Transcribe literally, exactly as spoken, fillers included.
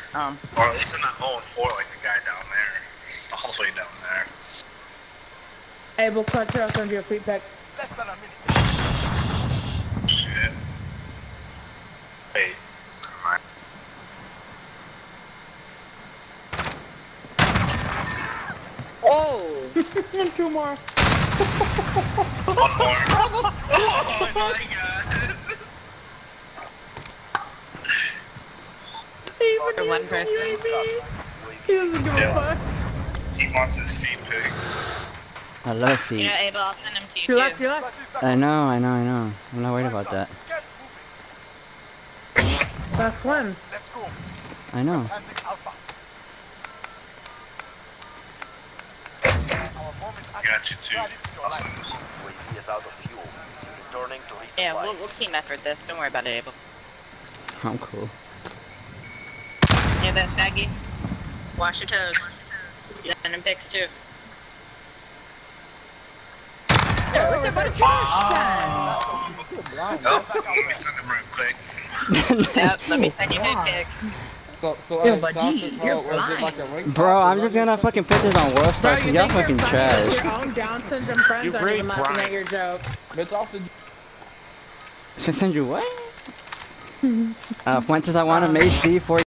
Um. Or at least I'm not oh and four like the guy down there. All the way down there. Able clutch out under your feet pick. Less than a minute. Shit. Wait. Alright. Oh! Two more. One more. Oh my god. For one person. He doesn't give a Yes. fuck. He wants his feet picked. I love feet. You know, Abel, I'll send him to you You too. left, you left. I know, I know, I know. I'm not worried about that. Last one. Let's go. I know. Planting Alpha. Our bomb is active. Got you too. Guide it to your I'll life. send this. U A C is out of fuel. Returning to resupply. Yeah, we'll, we'll team effort this. Don't worry about it, Abel. I'm cool. Yeah, that Shaggy. Wash your toes. Send him pics too. Oh, it's a trash can. Oh, let me send him real quick. Yep, let me send you his pics. So, so Yo, uh, but Johnson, G, you're uh, was it like a blind. ring Bro, pop or I'm just running gonna pop? fucking put this on World Bro, Star you because y'all think you're fucking funny with trash. your own Johnsons and friends You aren't even really laughing bright. at your jokes. Bitch, I'll send Should I send you what? uh, Fuentes, I want to make C for